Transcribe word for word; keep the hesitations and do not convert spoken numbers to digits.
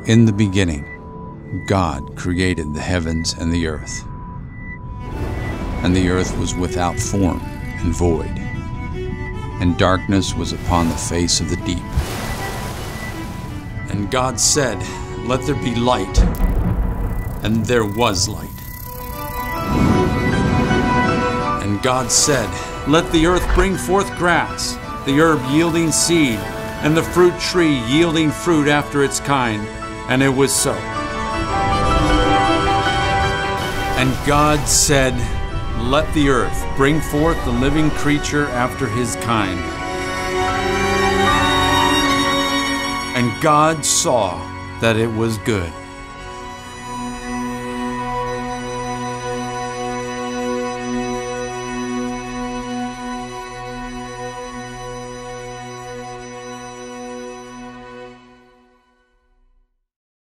In the beginning, God created the heavens and the earth. And the earth was without form and void, and darkness was upon the face of the deep. And God said, "Let there be light," and there was light. And God said, "Let the earth bring forth grass, the herb yielding seed, and the fruit tree yielding fruit after its kind." And it was so. And God said, "Let the earth bring forth the living creature after his kind." And God saw that it was good.